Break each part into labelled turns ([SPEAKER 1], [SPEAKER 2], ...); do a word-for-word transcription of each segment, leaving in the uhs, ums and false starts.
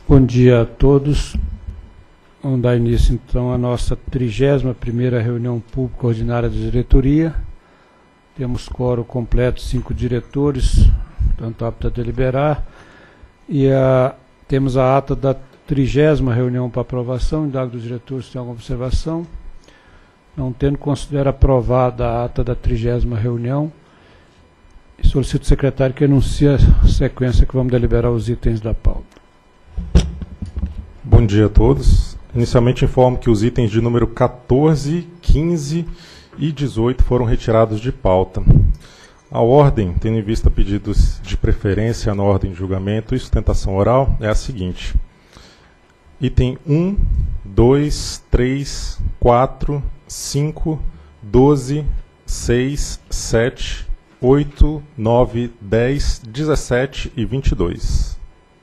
[SPEAKER 1] Bom dia a todos. Vamos dar início então à nossa trigésima primeira reunião pública ordinária da diretoria. Temos quórum completo, cinco diretores, portanto apto a deliberar. E a, temos a ata da trigésima reunião para aprovação. Indago dos diretores se tem alguma observação. Não tendo, considero aprovada a ata da trigésima reunião. E solicito ao secretário que anuncie a sequência que vamos deliberar os itens da pauta.
[SPEAKER 2] Bom dia a todos. Inicialmente informo que os itens de número quatorze, quinze e dezoito foram retirados de pauta. A ordem, tendo em vista pedidos de preferência na ordem de julgamento e sustentação oral, é a seguinte. Item um, dois, três, quatro, cinco, doze, seis, sete, oito, nove, dez, dezessete e vinte e dois.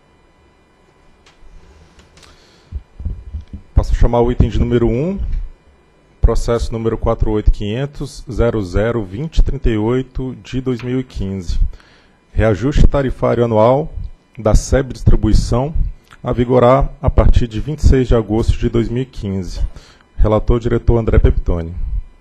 [SPEAKER 2] Passo a chamar o item de número um, processo número quatro oito quinhentos ponto zero zero dois zero três oito de dois mil e quinze. Reajuste tarifário anual da S E B Distribuição a vigorar a partir de vinte e seis de agosto de dois mil e quinze. Relator, diretor André Peptoni.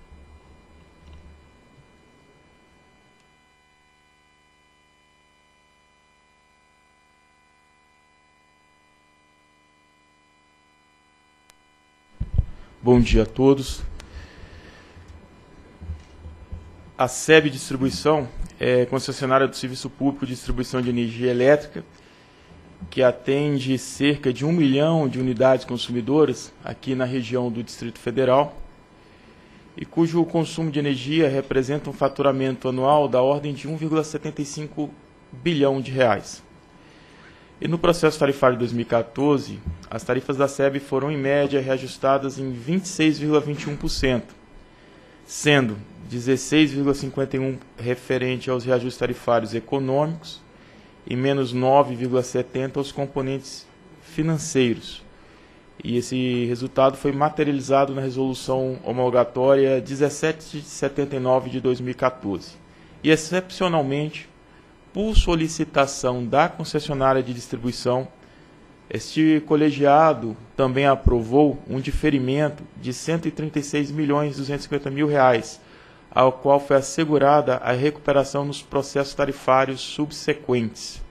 [SPEAKER 3] Bom dia a todos. A S E B Distribuição é concessionária do Serviço Público de Distribuição de Energia Elétrica, que atende cerca de um milhão de unidades consumidoras aqui na região do Distrito Federal, e cujo consumo de energia representa um faturamento anual da ordem de um vírgula setenta e cinco bilhão de reais. E no processo tarifário de dois mil e quatorze, as tarifas da S E B foram, em média, reajustadas em vinte e seis vírgula vinte e um por cento, sendo dezesseis vírgula cinquenta e um por cento referente aos reajustes tarifários econômicos e menos nove vírgula setenta por cento aos componentes financeiros. E esse resultado foi materializado na resolução homologatória dezessete de setenta e nove de dois mil e quatorze. E, excepcionalmente, por solicitação da concessionária de distribuição, este colegiado também aprovou um diferimento de cento e trinta e seis milhões duzentos e cinquenta mil reais, ao qual foi assegurada a recuperação nos processos tarifários subsequentes.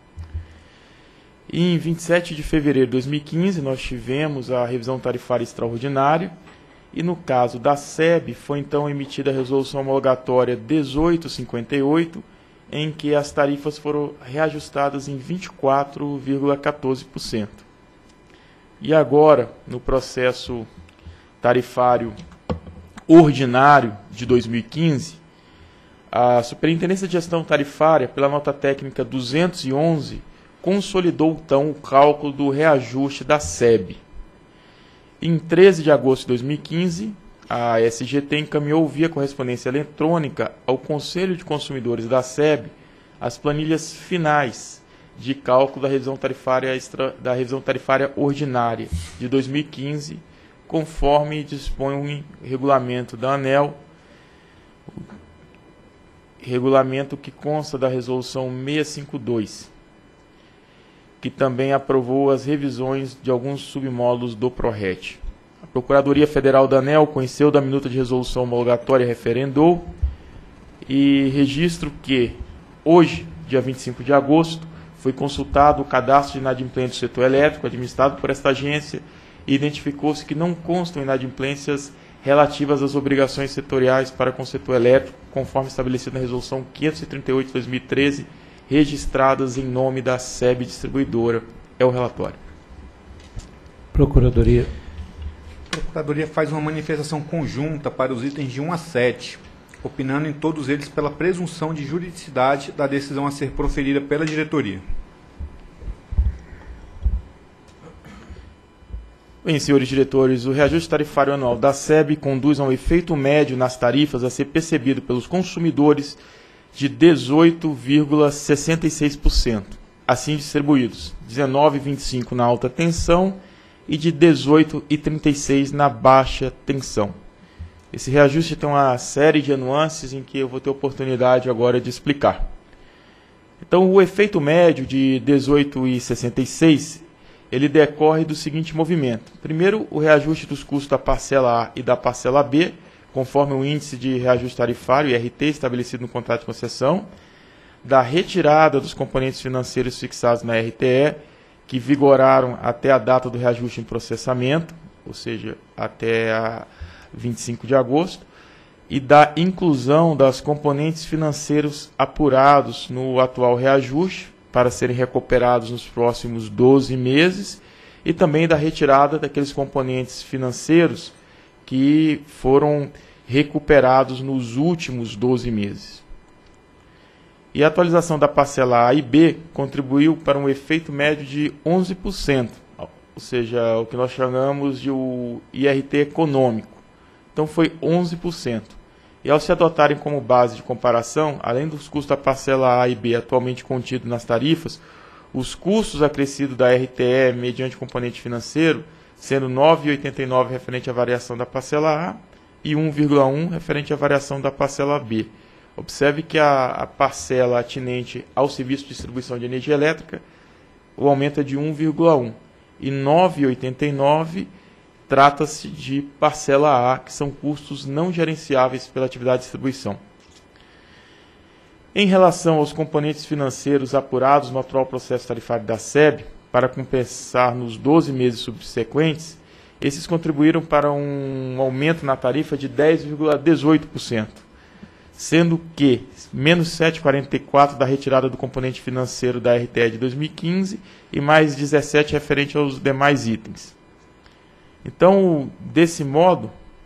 [SPEAKER 3] E em vinte e sete de fevereiro de dois mil e quinze, nós tivemos a revisão tarifária extraordinária, e no caso da S E B, foi então emitida a resolução homologatória dezoito cinquenta e oito, em que as tarifas foram reajustadas em vinte e quatro vírgula quatorze por cento. E agora, no processo tarifário ordinário de dois mil e quinze, a Superintendência de Gestão Tarifária, pela nota técnica duzentos e onze, consolidou então o cálculo do reajuste da S E B. Em treze de agosto de dois mil e quinze, a S G T encaminhou via correspondência eletrônica ao Conselho de Consumidores da S E B as planilhas finais de cálculo da revisão tarifária, extra, da revisão tarifária ordinária de dois mil e quinze, conforme dispõe o regulamento da ANEEL, regulamento que consta da resolução seiscentos e cinquenta e dois, que também aprovou as revisões de alguns submódulos do PRORET. A Procuradoria Federal da ANEEL conheceu da minuta de resolução homologatória e referendou, e registro que, hoje, dia vinte e cinco de agosto, foi consultado o cadastro de inadimplentes do setor elétrico administrado por esta agência e identificou-se que não constam inadimplências relativas às obrigações setoriais para com o setor elétrico, conforme estabelecido na resolução quinhentos e trinta e oito de dois mil e treze, registradas em nome da S E B Distribuidora. É o relatório.
[SPEAKER 1] Procuradoria.
[SPEAKER 4] A Procuradoria faz uma manifestação conjunta para os itens de um a sete, opinando em todos eles pela presunção de juridicidade da decisão a ser proferida pela diretoria.
[SPEAKER 3] Bem, senhores diretores, o reajuste tarifário anual da S E B conduz a um efeito médio nas tarifas a ser percebido pelos consumidores de dezoito vírgula sessenta e seis por cento, assim distribuídos, dezenove vírgula vinte e cinco por cento na alta tensão e de dezoito vírgula trinta e seis por cento na baixa tensão. Esse reajuste tem uma série de nuances em que eu vou ter oportunidade agora de explicar. Então, o efeito médio de dezoito vírgula sessenta e seis ele decorre do seguinte movimento. Primeiro, o reajuste dos custos da parcela A e da parcela B, conforme o índice de reajuste tarifário, I R T, estabelecido no contrato de concessão, da retirada dos componentes financeiros fixados na R T E, que vigoraram até a data do reajuste em processamento, ou seja, até a vinte e cinco de agosto, e da inclusão das componentes financeiros apurados no atual reajuste, para serem recuperados nos próximos doze meses, e também da retirada daqueles componentes financeiros que foram recuperados nos últimos doze meses. E a atualização da parcela A e B contribuiu para um efeito médio de onze por cento, ou seja, o que nós chamamos de o I R T econômico. Então foi onze por cento. E ao se adotarem como base de comparação, além dos custos da parcela A e B atualmente contidos nas tarifas, os custos acrescidos da R T E mediante componente financeiro, sendo nove vírgula oitenta e nove referente à variação da parcela A e um vírgula um referente à variação da parcela B. Observe que a, a parcela atinente ao serviço de distribuição de energia elétrica, o aumento é de um vírgula um, e nove vírgula oitenta e nove trata-se de parcela A, que são custos não gerenciáveis pela atividade de distribuição. Em relação aos componentes financeiros apurados no atual processo tarifário da S E B, para compensar nos doze meses subsequentes, esses contribuíram para um aumento na tarifa de dez vírgula dezoito por cento, sendo que menos sete vírgula quarenta e quatro por cento da retirada do componente financeiro da R T E de dois mil e quinze e mais dezessete por cento referente aos demais itens. Então, desse modo,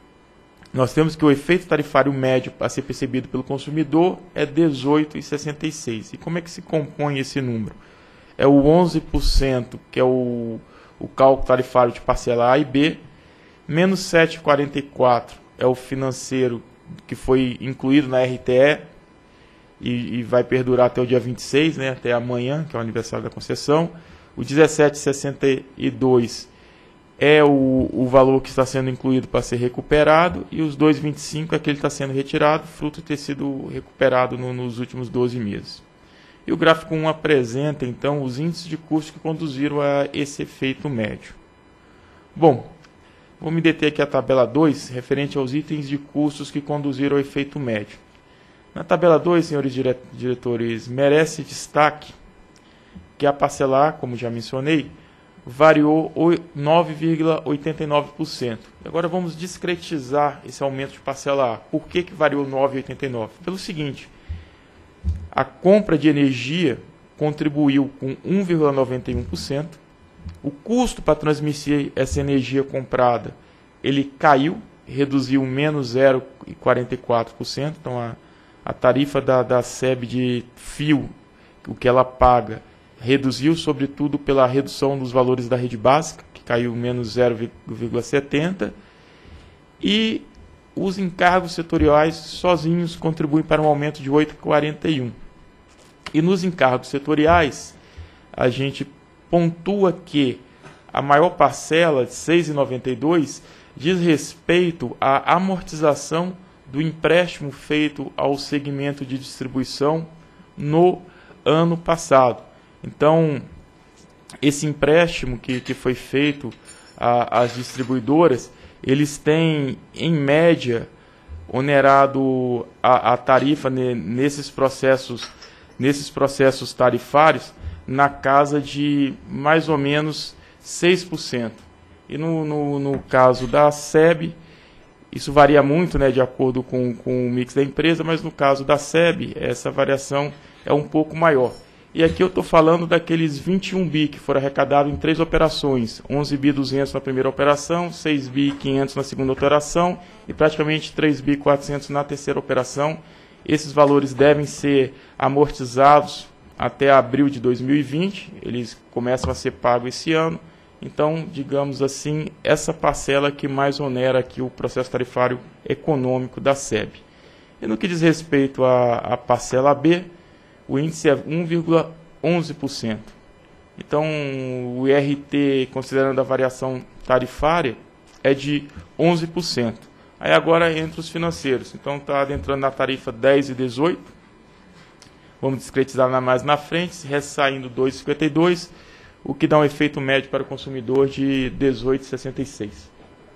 [SPEAKER 3] nós temos que o efeito tarifário médio a ser percebido pelo consumidor é dezoito vírgula sessenta e seis. E como é que se compõe esse número? É o onze por cento, que é o, o cálculo tarifário de parcela A e B, menos sete vírgula quarenta e quatro é o financeiro que foi incluído na R T E e, e vai perdurar até o dia vinte e seis, né, até amanhã, que é o aniversário da concessão. O dezessete vírgula sessenta e dois é o, o valor que está sendo incluído para ser recuperado, e os dois vírgula vinte e cinco é aquele que está sendo retirado, fruto de ter sido recuperado no, nos últimos doze meses. E o gráfico um apresenta, então, os índices de custo que conduziram a esse efeito médio. Bom, vou me deter aqui a tabela dois, referente aos itens de custos que conduziram ao efeito médio. Na tabela dois, senhores dire diretores, merece destaque que a parcela A, como já mencionei, variou nove vírgula oitenta e nove por cento. Agora vamos discretizar esse aumento de parcela A. Por que que variou nove vírgula oitenta e nove por cento? Pelo seguinte, a compra de energia contribuiu com um vírgula noventa e um por cento, o custo para transmitir essa energia comprada, ele caiu, reduziu menos zero vírgula quarenta e quatro por cento, então a, a tarifa da, da S E B de fio, o que ela paga, reduziu, sobretudo, pela redução dos valores da rede básica, que caiu menos zero vírgula setenta por cento, e os encargos setoriais sozinhos contribuem para um aumento de oito vírgula quarenta e um por cento. E nos encargos setoriais, a gente pontua que a maior parcela, de seis vírgula noventa e dois por cento, diz respeito à amortização do empréstimo feito ao segmento de distribuição no ano passado. Então, esse empréstimo que, que foi feito às distribuidoras, eles têm, em média, onerado a, a tarifa ne, nesses processos, nesses processos tarifários na casa de mais ou menos seis por cento. E no, no, no caso da S E B, isso varia muito, né, de acordo com, com o mix da empresa, mas no caso da S E B, essa variação é um pouco maior. E aqui eu estou falando daqueles vinte e um bi que foram arrecadados em três operações, onze bi duzentos na primeira operação, seis bi quinhentos na segunda operação e praticamente três bi quatrocentos na terceira operação. Esses valores devem ser amortizados até abril de dois mil e vinte, eles começam a ser pagos esse ano. Então, digamos assim, essa parcela que mais onera aqui o processo tarifário econômico da S E B. E no que diz respeito à, à parcela B, o índice é um vírgula onze por cento. Então, o I R T, considerando a variação tarifária, é de onze por cento. Aí agora entre os financeiros. Então, está adentrando na tarifa dez e dezoito. Vamos discretizar mais na frente, ressaindo dois vírgula cinquenta e dois. o que dá um efeito médio para o consumidor de dezoito vírgula sessenta e seis.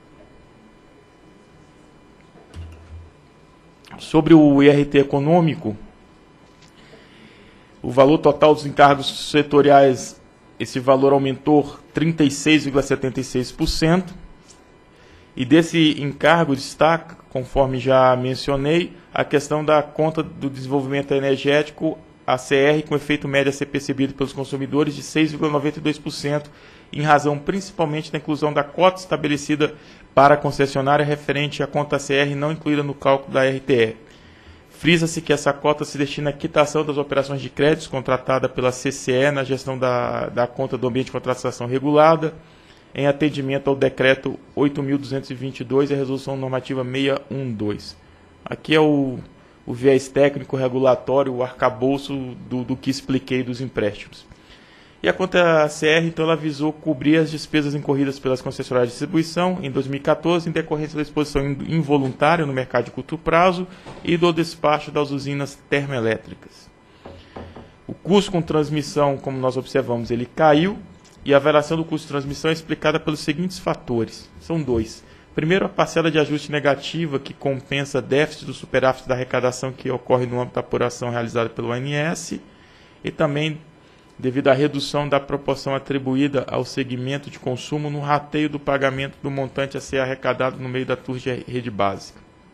[SPEAKER 3] Sobre o I R T econômico, o valor total dos encargos setoriais, esse valor aumentou trinta e seis vírgula setenta e seis por cento. E desse encargo destaca, conforme já mencionei, a questão da conta do desenvolvimento energético, a C R, com efeito médio a ser percebido pelos consumidores de seis vírgula noventa e dois por cento, em razão principalmente da inclusão da cota estabelecida para a concessionária referente à conta C R não incluída no cálculo da R T E. Frisa-se que essa cota se destina à quitação das operações de créditos contratada pela C C E na gestão da, da conta do ambiente de contratação regulada, em atendimento ao decreto oito mil duzentos e vinte e dois e a resolução normativa seiscentos e doze. Aqui é o, o viés técnico regulatório, o arcabouço do, do que expliquei dos empréstimos. E a conta C R, então, ela visou cobrir as despesas incorridas pelas concessionárias de distribuição em dois mil e quatorze, em decorrência da exposição involuntária no mercado de curto prazo e do despacho das usinas termoelétricas. O custo com transmissão, como nós observamos, ele caiu, e a variação do custo de transmissão é explicada pelos seguintes fatores. São dois. Primeiro, a parcela de ajuste negativa, que compensa déficit do superávit da arrecadação que ocorre no âmbito da apuração realizada pelo A N S, e também devido à redução da proporção atribuída ao segmento de consumo no rateio do pagamento do montante a ser arrecadado no meio da T U R de rede básica.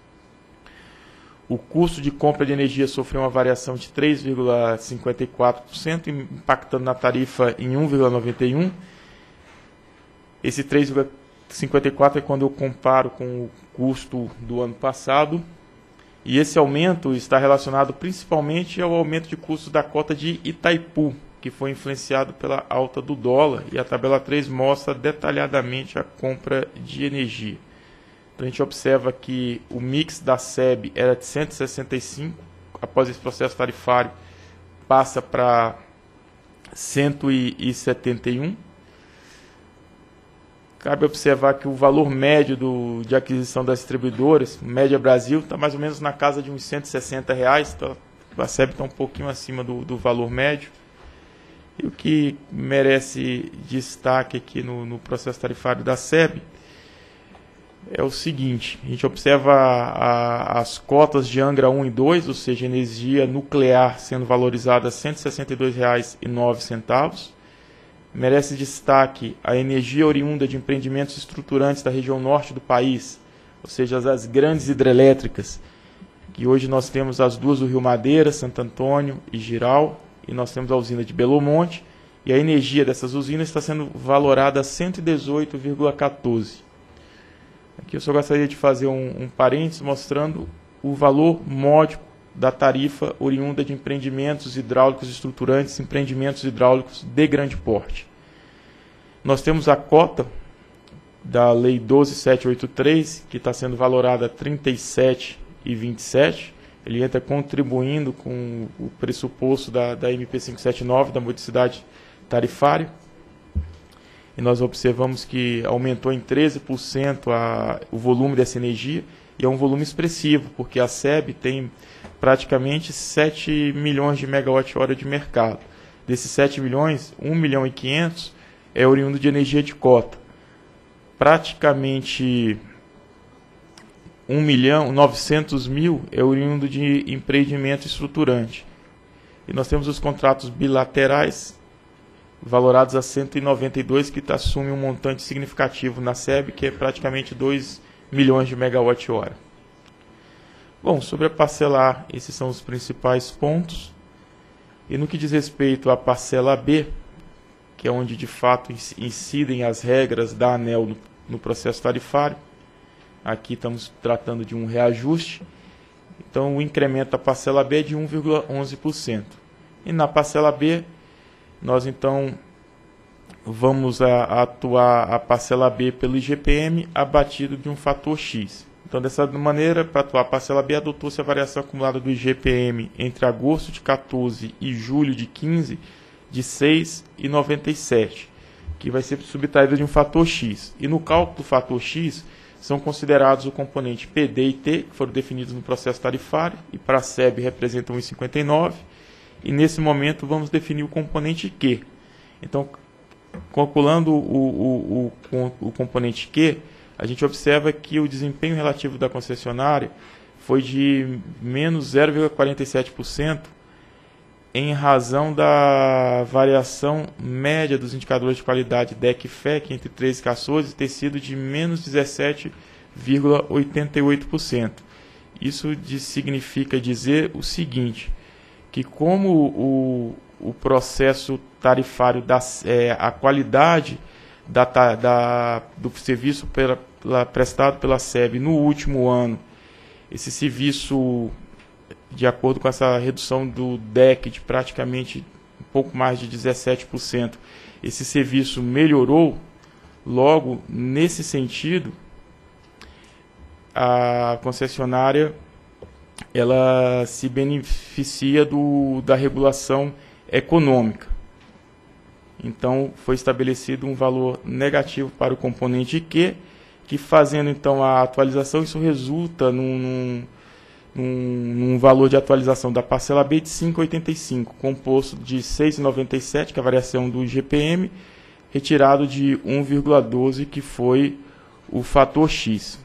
[SPEAKER 3] O custo de compra de energia sofreu uma variação de três vírgula cinquenta e quatro por cento, impactando na tarifa em um vírgula noventa e um por cento. Esse três vírgula cinquenta e quatro por cento é quando eu comparo com o custo do ano passado. E esse aumento está relacionado principalmente ao aumento de custos da cota de Itaipu, que foi influenciado pela alta do dólar, e a tabela três mostra detalhadamente a compra de energia. Então a gente observa que o mix da S E B era de cento e sessenta e cinco, após esse processo tarifário passa para cento e setenta e um. Cabe observar que o valor médio do, de aquisição das distribuidoras, média Brasil, está mais ou menos na casa de uns cento e sessenta reais, então a S E B está um pouquinho acima do, do valor médio. E o que merece destaque aqui no, no processo tarifário da S E B é o seguinte: a gente observa a, a, as cotas de Angra um e dois, ou seja, energia nuclear sendo valorizada a cento e sessenta e dois reais e nove centavos. Merece destaque a energia oriunda de empreendimentos estruturantes da região norte do país, ou seja, as, as grandes hidrelétricas, que hoje nós temos as duas do Rio Madeira, Santo Antônio e Giral, e nós temos a usina de Belo Monte, e a energia dessas usinas está sendo valorada a cento e dezoito vírgula quatorze. Aqui eu só gostaria de fazer um, um parênteses mostrando o valor módico da tarifa oriunda de empreendimentos hidráulicos estruturantes, empreendimentos hidráulicos de grande porte. Nós temos a cota da Lei doze mil setecentos e oitenta e três, que está sendo valorada a trinta e sete reais e vinte e sete centavos. Ele entra contribuindo com o pressuposto da, da M P quinhentos e setenta e nove, da modicidade tarifária. E nós observamos que aumentou em treze por cento a, o volume dessa energia, e é um volume expressivo, porque a S E B tem praticamente sete milhões de megawatt-hora de mercado. Desses sete milhões, um milhão e quinhentos é oriundo de energia de cota. Praticamente um milhão e novecentos mil é oriundo de empreendimento estruturante. E nós temos os contratos bilaterais, valorados a cento e noventa e dois, que assume um montante significativo na S E B, que é praticamente dois milhões de megawatt-hora. Bom, sobre a parcela A, esses são os principais pontos. E no que diz respeito à parcela B, que é onde de fato incidem as regras da ANEEL no, no processo tarifário, aqui estamos tratando de um reajuste. Então o incremento da parcela B é de um vírgula onze por cento. E na parcela B, nós então vamos a, a atuar a parcela B pelo I G P M abatido de um fator X. Então, dessa maneira, para atuar a parcela B, adotou-se a variação acumulada do I G P M entre agosto de quatorze e julho de quinze de seis vírgula noventa e sete, que vai ser subtraída de um fator X. E no cálculo do fator X, são considerados o componente P D e T, que foram definidos no processo tarifário, e para a S E B representam um vírgula cinquenta e nove. E nesse momento vamos definir o componente Q. Então, calculando o, o, o, o componente Q, a gente observa que o desempenho relativo da concessionária foi de menos zero vírgula quarenta e sete por cento em razão da variação média dos indicadores de qualidade D E C e F E C entre treze e quatorze ter sido de menos dezessete vírgula oitenta e oito por cento. Isso de, significa dizer o seguinte, que como o, o processo tarifário, da, é, a qualidade da, da, do serviço pela, pela, prestado pela S E B no último ano, esse serviço, de acordo com essa redução do D E C de praticamente um pouco mais de dezessete por cento, esse serviço melhorou, logo, nesse sentido, a concessionária ela se beneficia do, da regulação econômica. Então, foi estabelecido um valor negativo para o componente Q, que fazendo então a atualização, isso resulta num, num, num valor de atualização da parcela B de cinco vírgula oitenta e cinco, composto de seis vírgula noventa e sete, que é a variação do I G P M, retirado de um vírgula doze, que foi o fator X.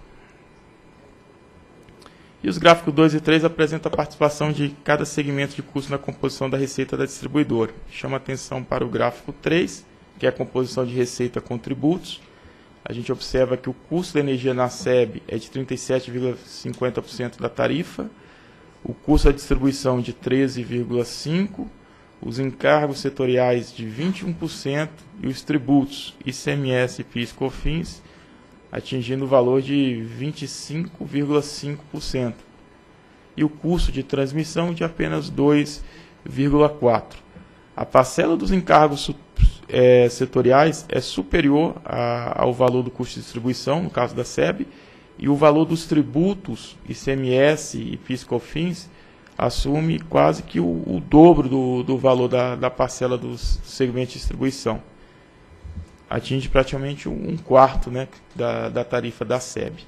[SPEAKER 3] E os gráficos dois e três apresentam a participação de cada segmento de custo na composição da receita da distribuidora. Chama atenção para o gráfico três, que é a composição de receita com tributos. A gente observa que o custo da energia na S E B é de trinta e sete vírgula cinquenta por cento da tarifa, o custo da distribuição de treze vírgula cinco por cento, os encargos setoriais de vinte e um por cento e os tributos I C M S, P I S e COFINS atingindo o valor de vinte e cinco vírgula cinco por cento e o custo de transmissão de apenas dois vírgula quatro por cento. A parcela dos encargos é, setoriais é superior a, ao valor do custo de distribuição, no caso da S E B, e o valor dos tributos I C M S e P I S e COFINS assume quase que o, o dobro do, do valor da, da parcela dos segmentos de distribuição. Atinge praticamente um quarto, né, da, da tarifa da S E B.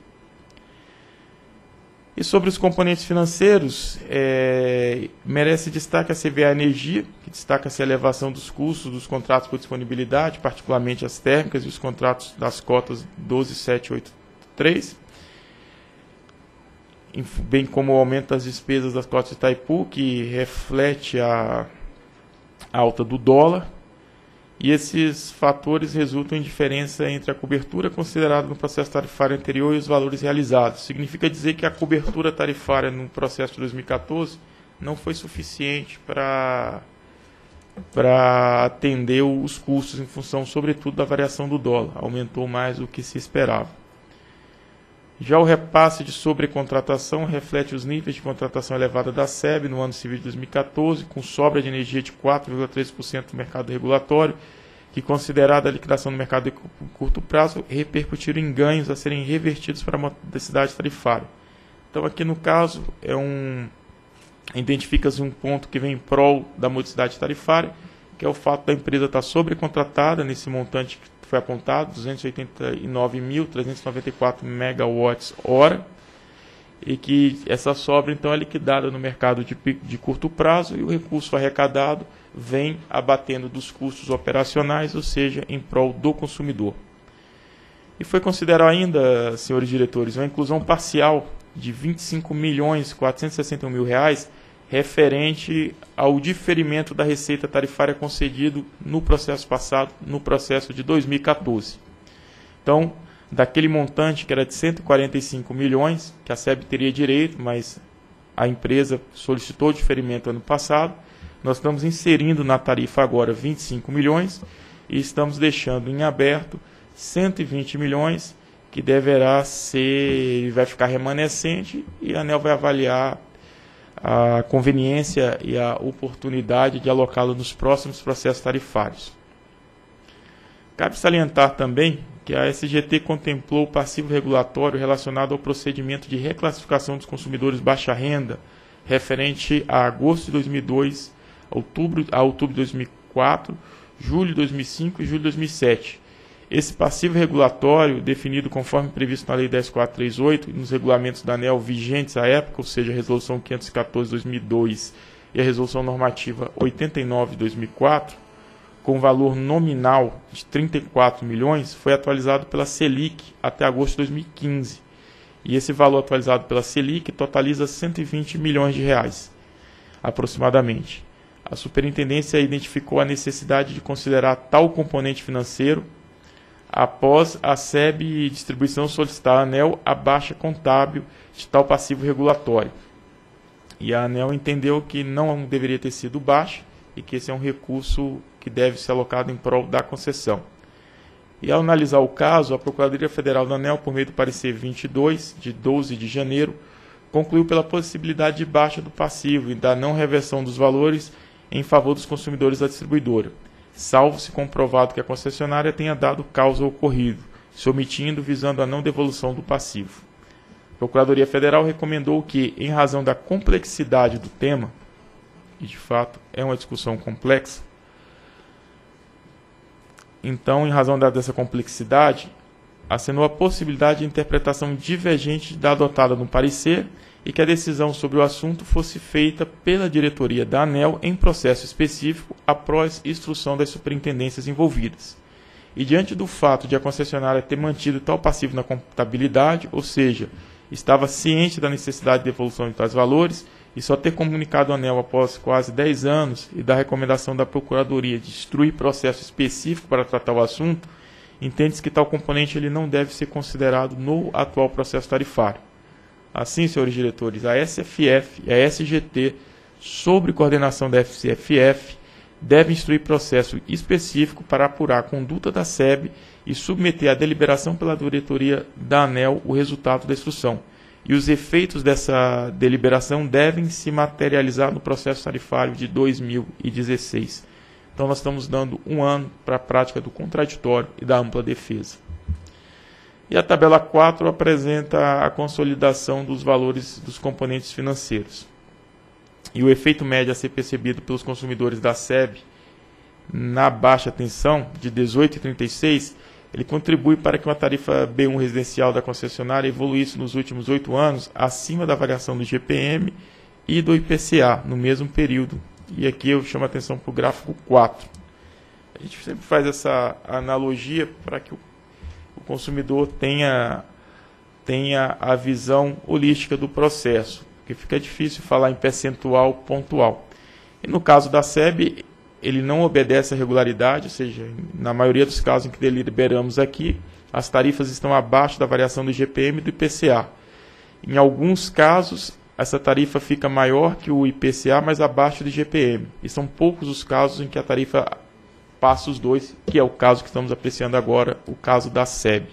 [SPEAKER 3] E sobre os componentes financeiros, é, merece destaque a C V A Energia, que destaca-se a elevação dos custos dos contratos por disponibilidade, particularmente as térmicas e os contratos das cotas doze mil setecentos e oitenta e três, bem como o aumento das despesas das cotas de Itaipu, que reflete a alta do dólar. E esses fatores resultam em diferença entre a cobertura considerada no processo tarifário anterior e os valores realizados. Significa dizer que a cobertura tarifária no processo de dois mil e quatorze não foi suficiente para para atender os custos em função, sobretudo, da variação do dólar. Aumentou mais do que se esperava. Já o repasse de sobrecontratação reflete os níveis de contratação elevada da S E B no ano civil de dois mil e quatorze, com sobra de energia de quatro vírgula três por cento do mercado regulatório, que, considerada a liquidação do mercado de curto prazo, repercutiram em ganhos a serem revertidos para a modicidade tarifária. Então, aqui no caso, é um, identifica-se um ponto que vem em prol da modicidade tarifária, que é o fato da empresa estar sobrecontratada nesse montante que foi apontado, duzentos e oitenta e nove mil trezentos e noventa e quatro megawatts-hora, e que essa sobra então é liquidada no mercado de, de curto prazo e o recurso arrecadado vem abatendo dos custos operacionais, ou seja, em prol do consumidor. E foi considerado ainda, senhores diretores, uma inclusão parcial de vinte e cinco milhões quatrocentos e sessenta e um mil reais referente ao diferimento da receita tarifária concedido no processo passado, no processo de dois mil e quatorze. Então, daquele montante que era de cento e quarenta e cinco milhões, que a S E B teria direito, mas a empresa solicitou o diferimento ano passado, nós estamos inserindo na tarifa agora vinte e cinco milhões e estamos deixando em aberto cento e vinte milhões, que deverá ser, vai ficar remanescente, e a ANEEL vai avaliar a conveniência e a oportunidade de alocá-lo nos próximos processos tarifários. Cabe salientar também que a S G T contemplou o passivo regulatório relacionado ao procedimento de reclassificação dos consumidores baixa renda, referente a agosto de dois mil e dois, outubro, a outubro de dois mil e quatro, julho de dois mil e cinco e julho de dois mil e sete. Esse passivo regulatório, definido conforme previsto na Lei dez mil quatrocentos e trinta e oito e nos regulamentos da ANEEL vigentes à época, ou seja, a Resolução quinhentos e quatorze de dois mil e dois e a Resolução Normativa oitenta e nove de dois mil e quatro, com valor nominal de trinta e quatro milhões, foi atualizado pela Selic até agosto de dois mil e quinze. E esse valor atualizado pela Selic totaliza cento e vinte milhões de reais, aproximadamente. A superintendência identificou a necessidade de considerar tal componente financeiro após a S E B Distribuição solicitar à ANEEL a baixa contábil de tal passivo regulatório. E a ANEEL entendeu que não deveria ter sido baixa e que esse é um recurso que deve ser alocado em prol da concessão. E ao analisar o caso, a Procuradoria Federal da ANEEL, por meio do parecer vinte e dois, de doze de janeiro, concluiu pela possibilidade de baixa do passivo e da não reversão dos valores em favor dos consumidores da distribuidora, salvo se comprovado que a concessionária tenha dado causa ao ocorrido, se omitindo visando a não devolução do passivo. A Procuradoria Federal recomendou que, em razão da complexidade do tema, e de fato é uma discussão complexa, então, em razão da, dessa complexidade, acenou a possibilidade de interpretação divergente da adotada no parecer e que a decisão sobre o assunto fosse feita pela diretoria da ANEEL em processo específico após instrução das superintendências envolvidas. E diante do fato de a concessionária ter mantido tal passivo na contabilidade, ou seja, estava ciente da necessidade de devolução de tais valores e só ter comunicado à ANEEL após quase dez anos e da recomendação da Procuradoria de instruir processo específico para tratar o assunto, entende-se que tal componente ele não deve ser considerado no atual processo tarifário. Assim, senhores diretores, a S F F e a S G T, sob coordenação da F C F F, devem instruir processo específico para apurar a conduta da S E B e submeter à deliberação pela diretoria da ANEEL o resultado da instrução. E os efeitos dessa deliberação devem se materializar no processo tarifário de dois mil e dezesseis. Então, nós estamos dando um ano para a prática do contraditório e da ampla defesa. E a tabela quatro apresenta a consolidação dos valores dos componentes financeiros. E o efeito médio a ser percebido pelos consumidores da S E B na baixa tensão de dezoito vírgula trinta e seis, ele contribui para que uma tarifa B um residencial da concessionária evoluísse nos últimos oito anos acima da variação do I G P M e do I P C A no mesmo período. E aqui eu chamo a atenção para o gráfico quatro. A gente sempre faz essa analogia para que o, o consumidor tenha, tenha a visão holística do processo, porque fica difícil falar em percentual pontual. E no caso da S E B, ele não obedece à regularidade, ou seja, na maioria dos casos em que deliberamos aqui, as tarifas estão abaixo da variação do I G P M e do I P C A. Em alguns casos, essa tarifa fica maior que o I P C A, mas abaixo do I G P M. E são poucos os casos em que a tarifa passa os dois, que é o caso que estamos apreciando agora, o caso da S E B.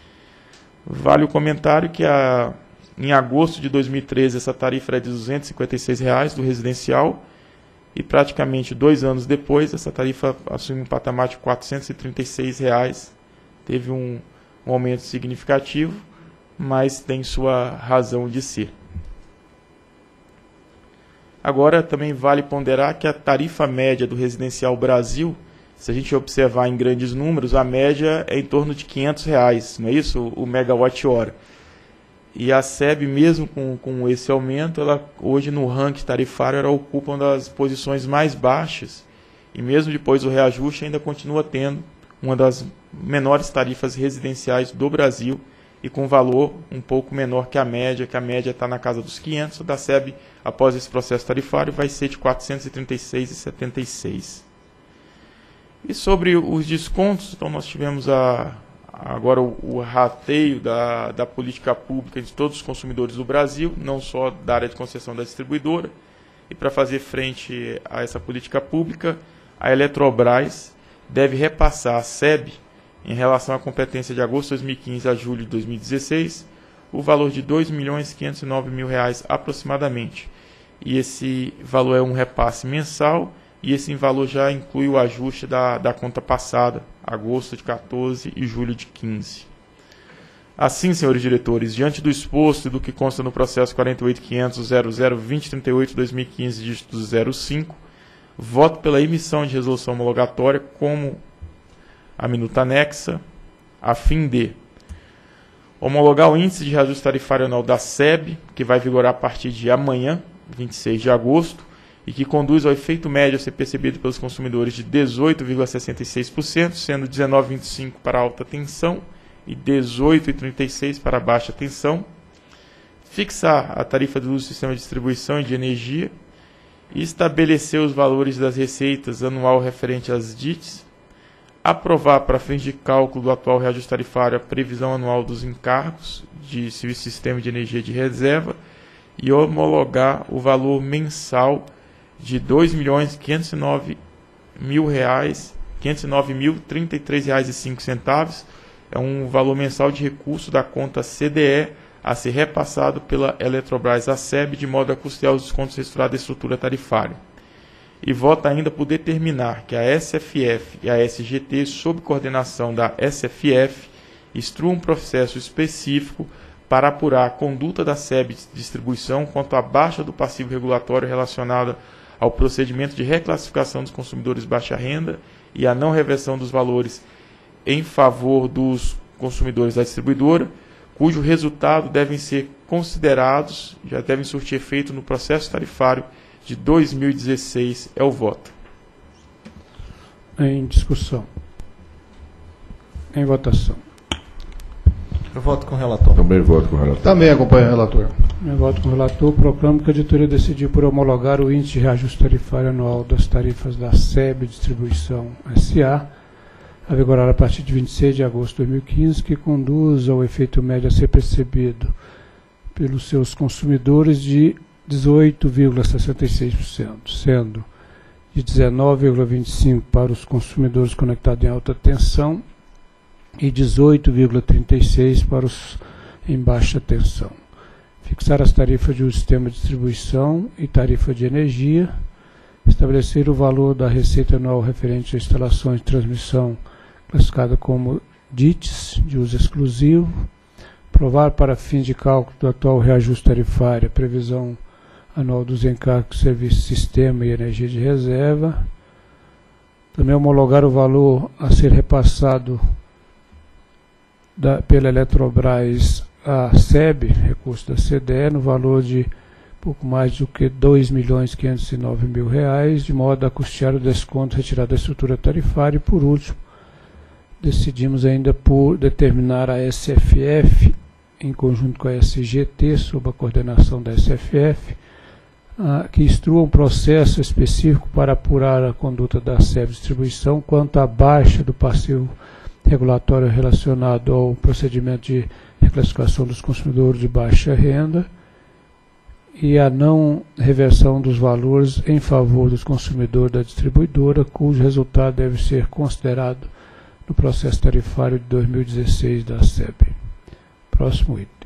[SPEAKER 3] Vale o comentário que a, em agosto de dois mil e treze essa tarifa era de duzentos e cinquenta e seis reais do residencial, e praticamente dois anos depois, essa tarifa assume um patamar de quatrocentos e trinta e seis reais. Teve um, um aumento significativo, mas tem sua razão de ser. Agora, também vale ponderar que a tarifa média do Residencial Brasil, se a gente observar em grandes números, a média é em torno de quinhentos reais, não é isso? O megawatt-hora. E a S E B, mesmo com, com esse aumento, ela, hoje no ranking tarifário, ela ocupa uma das posições mais baixas. E mesmo depois do reajuste, ainda continua tendo uma das menores tarifas residenciais do Brasil e com valor um pouco menor que a média, que a média está na casa dos quinhentos. Da S E B, após esse processo tarifário, vai ser de quatrocentos e trinta e seis reais e setenta e seis centavos. E sobre os descontos, então nós tivemos a... agora o, o rateio da, da política pública de todos os consumidores do Brasil, não só da área de concessão da distribuidora. E para fazer frente a essa política pública, a Eletrobras deve repassar à S E B, em relação à competência de agosto de dois mil e quinze a julho de dois mil e dezesseis, o valor de dois milhões quinhentos e nove mil reais aproximadamente. E esse valor é um repasse mensal, e esse valor já inclui o ajuste da, da conta passada, agosto de quatorze e julho de quinze. Assim, senhores diretores, diante do exposto e do que consta no processo quarenta e oito ponto quinhentos ponto zero zero ponto dois zero três oito ponto dois mil e quinze, dígito zero cinco, voto pela emissão de resolução homologatória como a minuta anexa, a fim de homologar o índice de reajuste tarifário anual da S E B, que vai vigorar a partir de amanhã, vinte e seis de agosto, e que conduz ao efeito médio a ser percebido pelos consumidores de dezoito vírgula sessenta e seis por cento, sendo dezenove vírgula vinte e cinco por cento para alta tensão e dezoito vírgula trinta e seis por cento para baixa tensão. Fixar a tarifa do uso do sistema de distribuição de energia e estabelecer os valores das receitas anual referente às D I Ts. Aprovar para fins de cálculo do atual reajuste tarifário a previsão anual dos encargos de serviço de sistema de energia de reserva e homologar o valor mensal de dois milhões quinhentos e nove mil reais, quinhentos e nove mil, trinta e três reais e cinco centavos. É um valor mensal de recurso da conta C D E a ser repassado pela Eletrobras à S E B de modo a custear os descontos restaurados da estrutura tarifária. E vota ainda por determinar que a S F F e a S G T, sob coordenação da S F F, instruam um processo específico para apurar a conduta da S E B de distribuição quanto à baixa do passivo regulatório relacionado ao procedimento de reclassificação dos consumidores de baixa renda e a não reversão dos valores em favor dos consumidores da distribuidora, cujo resultado devem ser considerados, já devem surtir efeito no processo tarifário de dois mil e dezesseis. É o voto.
[SPEAKER 1] Em discussão. Em votação.
[SPEAKER 5] Eu voto com o relator.
[SPEAKER 6] Também voto com o relator.
[SPEAKER 7] Também acompanho o relator.
[SPEAKER 1] Em voto com o relator, proclamo que a diretoria decidiu por homologar o índice de reajuste tarifário anual das tarifas da S E B Distribuição S A, a vigorar a partir de vinte e seis de agosto de dois mil e quinze, que conduz ao efeito médio a ser percebido pelos seus consumidores de dezoito vírgula sessenta e seis por cento, sendo de dezenove vírgula vinte e cinco por cento para os consumidores conectados em alta tensão e dezoito vírgula trinta e seis por cento para os em baixa tensão. Fixar as tarifas de um sistema de distribuição e tarifa de energia, estabelecer o valor da receita anual referente a instalações de transmissão classificada como D I Ts, de uso exclusivo, aprovar para fins de cálculo do atual reajuste tarifário a previsão anual dos encargos de serviço, sistema e energia de reserva, também homologar o valor a ser repassado da, pela Eletrobras à S E B, recurso da C D E, no valor de pouco mais do que dois milhões quinhentos e nove mil reais, de modo a custear o desconto retirado da estrutura tarifária. E, por último, decidimos ainda por determinar a S F F, em conjunto com a S G T, sob a coordenação da S F F, ah, que instrua um processo específico para apurar a conduta da S E B Distribuição quanto à baixa do passivo regulatório relacionado ao procedimento de reclassificação dos consumidores de baixa renda e a não reversão dos valores em favor dos consumidores da distribuidora, cujo resultado deve ser considerado no processo tarifário de dois mil e dezesseis da S E B. Próximo item.